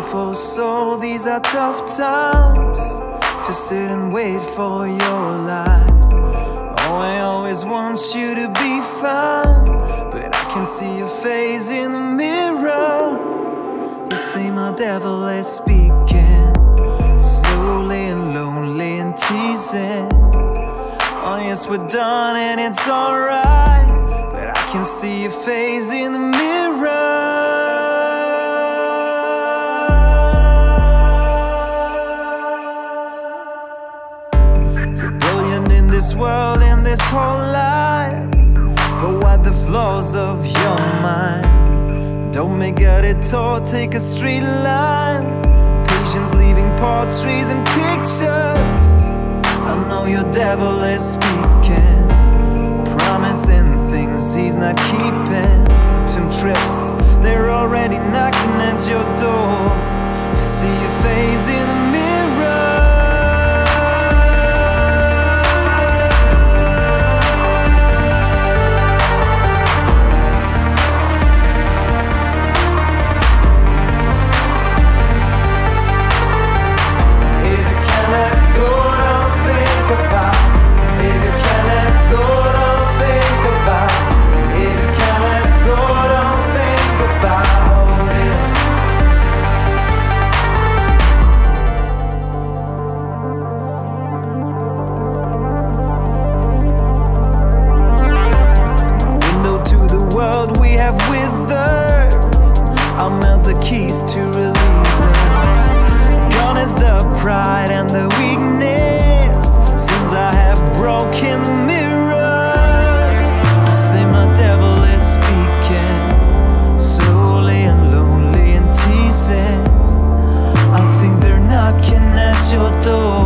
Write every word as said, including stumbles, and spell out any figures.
beautiful soul, these are tough times to sit and wait for your light. Oh, I always want you to be fine, but I can see your face in the mirror. You say my devil is speaking, slowly and lonely and teasing. Oh yes, we're done and it's alright, but I can see your face in the mirror. You're brilliant in this world, in this whole life, but wipe the flaws of your mind. Don't make a detour, take a straight line. Patience leaving portraits and pictures. I know your devil is speaking, promising things he's not keeping. Temptress, they're already knocking at your door to see your face in the mirror. I'll melt the keys to release us. Gone is the pride and the weakness, since I have broken the mirrors. You say my devil is speaking, slowly and lonely and teasing. I think they're knocking at your door